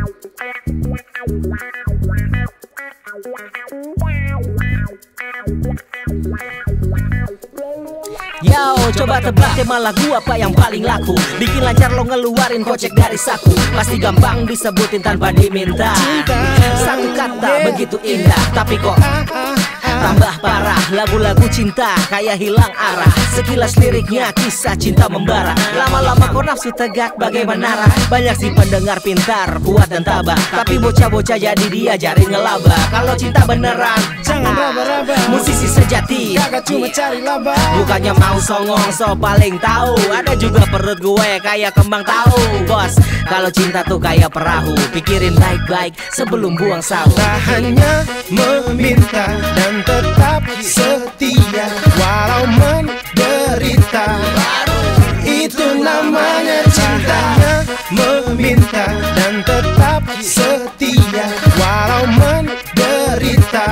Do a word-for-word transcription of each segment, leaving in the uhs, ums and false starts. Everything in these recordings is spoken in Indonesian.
Yo, coba tebak tema lagu apa yang paling laku. Bikin lancar lo ngeluarin kocek dari saku. Pasti gampang disebutin tanpa diminta. Satu kata begitu indah, tapi kok tambah parah. Lagu-lagu cinta kayak hilang arah. Sekilas liriknya kisah cinta membara. Lama-lama kok nafsu tegak bagai menara. Banyak sih pendengar pintar, kuat dan tabah, tapi bocah-bocah jadi diajarin ngelaba. Kalau cinta beneran jangan raba-raba. Musisi sejati kagak cuma cari laba. Bukannya mau songong so paling tahu. Ada juga perut gue kayak kembang tahu. Bos, kalau cinta tuh kayak perahu. Pikirin baik-baik sebelum buang sahu. Tak hanya meminta dan tetap setia walau menderita, itu namanya cinta. Meminta dan tetap setia walau menderita,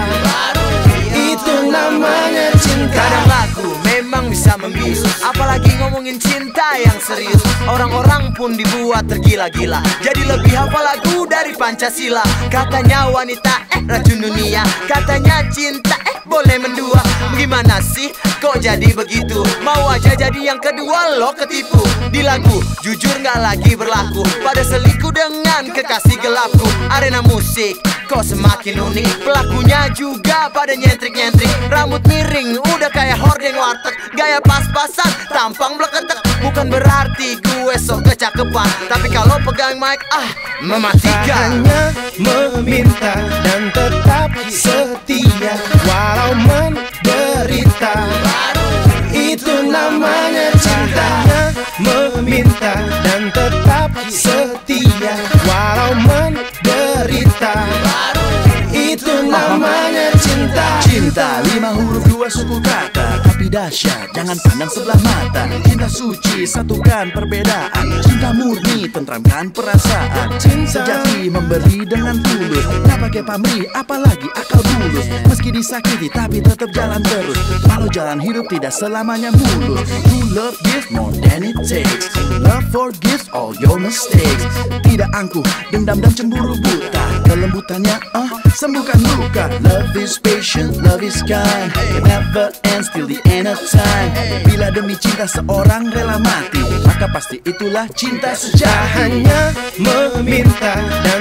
itu namanya cinta. Kadang lagu memang bisa membius, apalagi ngomongin cinta yang serius. Orang-orang pun dibuat tergila-gila, jadi lebih hafal lagu dari Pancasila. Katanya wanita eh racun dunia, katanya cinta eh boleh mendua. Gimana sih kok jadi begitu? Mau aja jadi yang kedua lo ketipu. Di lagu jujur gak lagi berlaku, pada selingkuh dengan kekasih gelapku. Arena musik kok semakin unik, pelakunya juga pada nyentrik-nyentrik. Rambut miring udah kayak hordeng warteg, gaya pas-pasan tampang bleketek. Bukan berarti gue sok kecakepan, tapi kalau pegang mic ah mematikan. Hanya meminta dan tetap setia walau menderita, itu namanya cinta. Meminta dan tetap setia walau menderita, itu namanya cinta. Cinta lima huruf dua suku kata, tapi dahsyat jangan pandang sebelah mata. Cinta suci satukan perbedaan, cinta murni tentramkan perasaan. Sejati memberi dengan tulus, tak pakai pamrih apalagi akal bulus. Meski disakiti tapi tetap jalan terus, walau jalan hidup tidak selamanya mulus. True love gives more than it takes, love forgives all your mistakes. Tidak angkuh dendam dan cemburu buta, kelembutannya ah uh, sembuhkan luka. Love is patient, love is kind, it never ends till the end of time. Bila demi cinta seorang rela mati, maka pasti itulah cinta sejati. Hanya meminta dan